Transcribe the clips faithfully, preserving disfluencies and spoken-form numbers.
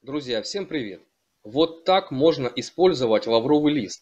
Друзья, всем привет! Вот так можно использовать лавровый лист.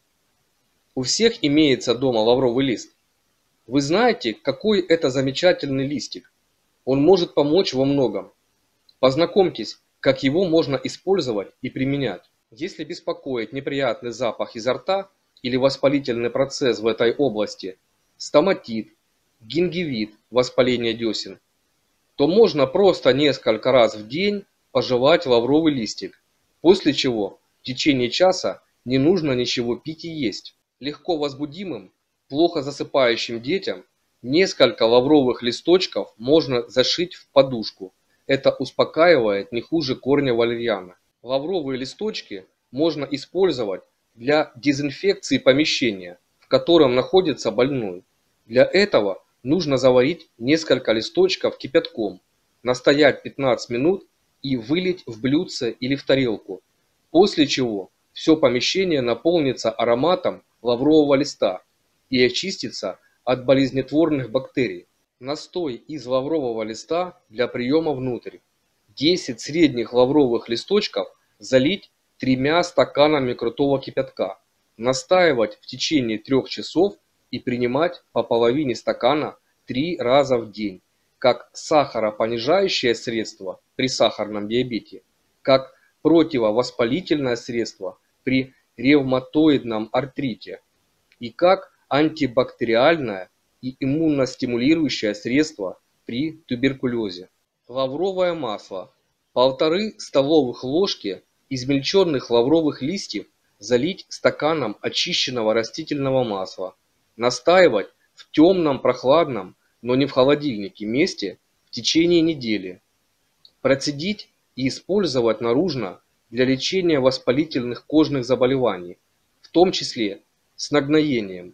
У всех имеется дома лавровый лист. Вы знаете, какой это замечательный листик? Он может помочь во многом. Познакомьтесь, как его можно использовать и применять. Если беспокоит неприятный запах изо рта или воспалительный процесс в этой области, стоматит, гингивит, воспаление десен, то можно просто несколько раз в день пожевать лавровый листик, после чего в течение часа не нужно ничего пить и есть. Легко возбудимым, плохо засыпающим детям несколько лавровых листочков можно зашить в подушку. Это успокаивает не хуже корня валерьяна. Лавровые листочки можно использовать для дезинфекции помещения, в котором находится больной. Для этого нужно заварить несколько листочков кипятком, настоять пятнадцать минут и вылить в блюдце или в тарелку, после чего все помещение наполнится ароматом лаврового листа и очистится от болезнетворных бактерий. Настой из лаврового листа для приема внутрь. десять средних лавровых листочков залить тремя стаканами крутого кипятка, настаивать в течение трех часов и принимать по половине стакана три раза в день, как сахаропонижающее средство при сахарном диабете, как противовоспалительное средство при ревматоидном артрите и как антибактериальное и иммуностимулирующее средство при туберкулезе. Лавровое масло. Полторы столовых ложки измельченных лавровых листьев залить стаканом очищенного растительного масла, настаивать в темном, прохладном, но не в холодильнике месте в течение недели. Процедить и использовать наружно для лечения воспалительных кожных заболеваний, в том числе с нагноением,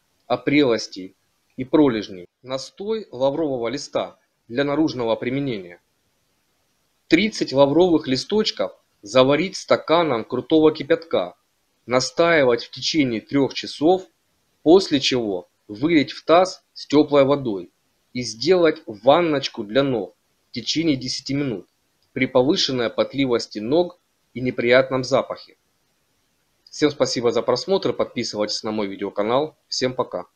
опрелостей и пролежней. Настой лаврового листа для наружного применения. тридцать лавровых листочков заварить стаканом крутого кипятка, настаивать в течение трех часов, после чего вылить в таз с теплой водой и сделать ванночку для ног в течение десяти минут при повышенной потливости ног и неприятном запахе. Всем спасибо за просмотр, подписывайтесь на мой видеоканал. Всем пока.